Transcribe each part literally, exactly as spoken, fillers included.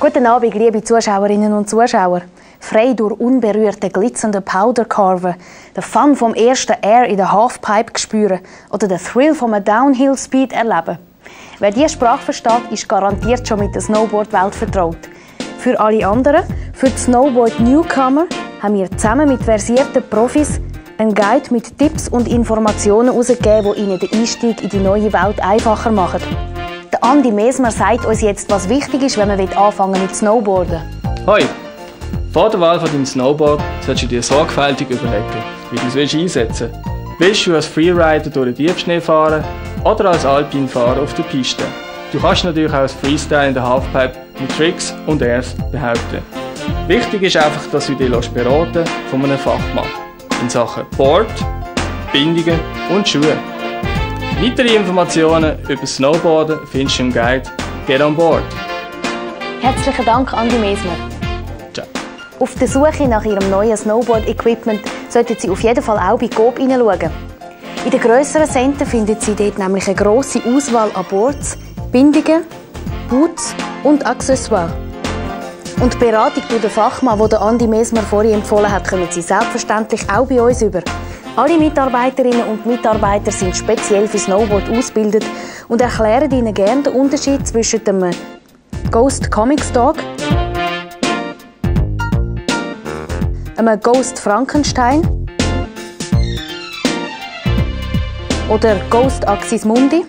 Guten Abend, liebe Zuschauerinnen und Zuschauer. Frei durch unberührte, glitzernde Powder carven, den Fun vom ersten Air in der Halfpipe spüren oder den Thrill vom Downhill Speed erleben. Wer diese Sprache versteht, ist garantiert schon mit der Snowboard-Welt vertraut. Für alle anderen, für die Snowboard-Newcomer, haben wir zusammen mit versierten Profis einen Guide mit Tipps und Informationen herausgegeben, die ihnen den Einstieg in die neue Welt einfacher machen. Der Andi Mesmer sagt uns jetzt, was wichtig ist, wenn man anfangen mit Snowboarden. Hoi! Vor der Wahl von deinem Snowboard solltest du dir sorgfältig überlegen, wie du es einsetzen willst. Willst du als Freerider durch den Tiefschnee fahren oder als Alpinfahrer auf der Piste? Du kannst natürlich auch als Freestyle in der Halfpipe mit Tricks und Airs behaupten. Wichtig ist einfach, dass du dich beraten von einem Fachmann in Sachen Board, Bindungen und Schuhe. Weitere Informationen über Snowboarden findest du im Guide Get on Board. Herzlichen Dank, Andi Mesmer. Ciao. Auf der Suche nach ihrem neuen Snowboard-Equipment sollten Sie auf jeden Fall auch bei Coop hineinschauen. In den grösseren Center finden Sie dort nämlich eine grosse Auswahl an Boards, Bindungen, Boots und Accessoires. Und die Beratung durch den Fachmann, den Andi Mesmer vorhin empfohlen hat, kommen Sie selbstverständlich auch bei uns über. Alle Mitarbeiterinnen und Mitarbeiter sind speziell für Snowboard ausgebildet und erklären Ihnen gerne den Unterschied zwischen dem Ghost Comics Dog, einem Ghost Frankenstein oder Ghost Axis Mundi,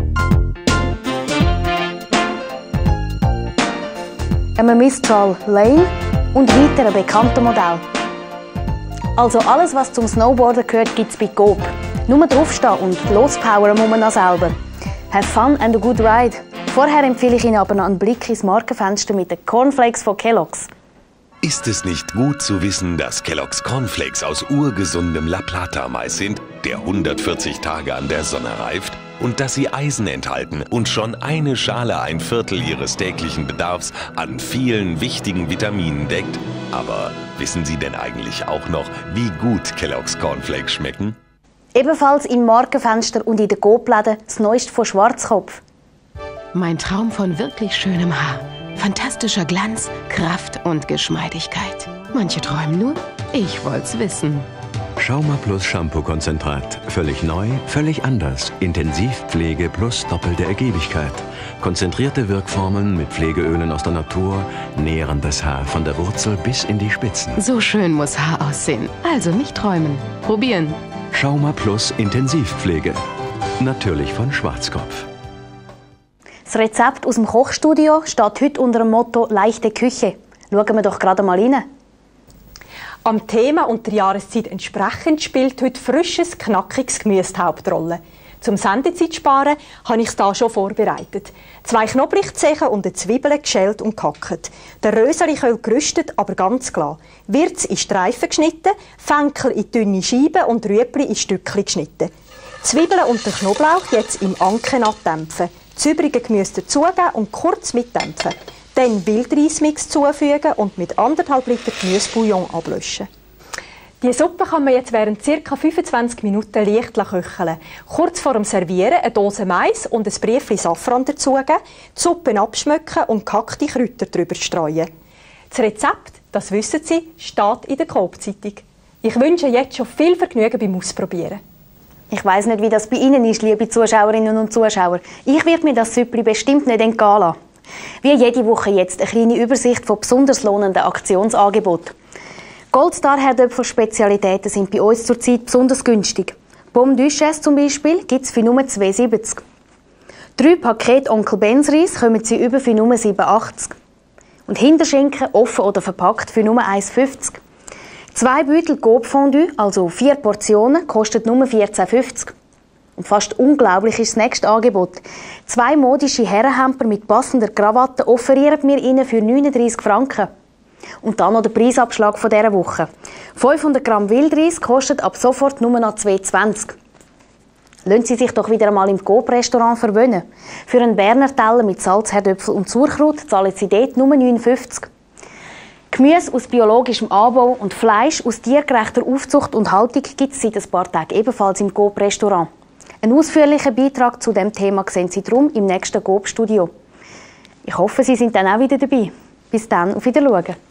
einem Mistral Lane und weiteren bekannten Modellen. Also alles, was zum Snowboarden gehört, gibt es bei Coop. Nur draufstehen und lospowern muss man noch selber. Have fun and a good ride. Vorher empfehle ich Ihnen aber noch einen Blick ins Markenfenster mit den Cornflakes von Kellogg's. Ist es nicht gut zu wissen, dass Kellogg's Cornflakes aus urgesundem La Plata-Mais sind, der hundertvierzig Tage an der Sonne reift? Und dass sie Eisen enthalten und schon eine Schale ein Viertel ihres täglichen Bedarfs an vielen wichtigen Vitaminen deckt? Aber wissen Sie denn eigentlich auch noch, wie gut Kellogg's Cornflakes schmecken? Ebenfalls im Markenfenster und in den Coop-Läden das Neueste von Schwarzkopf. Mein Traum von wirklich schönem Haar. Fantastischer Glanz, Kraft und Geschmeidigkeit. Manche träumen nur, ich wollt's wissen. Schauma Plus Shampoo-Konzentrat. Völlig neu, völlig anders. Intensivpflege plus doppelte Ergiebigkeit. Konzentrierte Wirkformeln mit Pflegeölen aus der Natur nähren das Haar von der Wurzel bis in die Spitzen. So schön muss Haar aussehen. Also nicht träumen. Probieren. Schauma Plus Intensivpflege. Natürlich von Schwarzkopf. Das Rezept aus dem Kochstudio steht heute unter dem Motto «Leichte Küche». Schauen wir doch gerade mal rein. Am Thema und der Jahreszeit entsprechend spielt heute frisches, knackiges Gemüse die Hauptrolle. Zum Sendezeit sparen habe ich es hier schon vorbereitet. Zwei Knoblauchzehen und eine Zwiebel geschält und gehackt. Der Röseliköl gerüstet, aber ganz klar. Wirz in Streifen geschnitten, Fenkel in dünne Scheiben und Rüebli in Stückchen geschnitten. Zwiebeln und den Knoblauch jetzt im Anken dämpfen. Das übrige Gemüse dazugeben und kurz mitdämpfen. Dann Wildreismix zufügen und mit anderthalb Liter Gemüsebouillon ablöschen. Die Suppe kann man jetzt während ca. fünfundzwanzig Minuten leicht köcheln. Kurz vor dem Servieren eine Dose Mais und ein Briefchen Safran dazugeben, die Suppe abschmecken und gehackte Kräuter drüber streuen. Das Rezept, das wissen Sie, steht in der Coop-Zeitung. Ich wünsche jetzt schon viel Vergnügen beim Ausprobieren. Ich weiss nicht, wie das bei Ihnen ist, liebe Zuschauerinnen und Zuschauer. Ich werde mir das Süppli bestimmt nicht entgehen lassen. Wie jede Woche jetzt eine kleine Übersicht von besonders lohnenden Aktionsangeboten. Goldstar-Herdöpfel-Spezialitäten sind bei uns zurzeit besonders günstig. Pomme Duchesse zum Beispiel gibt es für nur zwei siebzig. Drei Pakete Onkel Benz Reis kommen Sie über für nur sieben achtzig. Und Hinterschinken, offen oder verpackt, für nur eins fünfzig. Zwei Beutel Coop Fondue, also vier Portionen, kosten nur vierzehn fünfzig. Und fast unglaublich ist das nächste Angebot. Zwei modische Herrenhemper mit passender Krawatte offerieren wir Ihnen für neununddreissig Franken. Und dann noch der Preisabschlag von dieser Woche. fünfhundert Gramm Wildreis kostet ab sofort nur noch zwei zwanzig. Lassen Sie sich doch wieder einmal im Coop-Restaurant verwöhnen. Für einen Berner Teller mit Salz, Herdöpfel und Sauerkraut zahlen Sie dort nur neun fünfzig. Gemüse aus biologischem Anbau und Fleisch aus tiergerechter Aufzucht und Haltung gibt es seit ein paar Tagen ebenfalls im Coop-Restaurant. Einen ausführlichen Beitrag zu diesem Thema sehen Sie darum im nächsten Coop-Studio. Ich hoffe, Sie sind dann auch wieder dabei. Bis dann, auf Wiedersehen.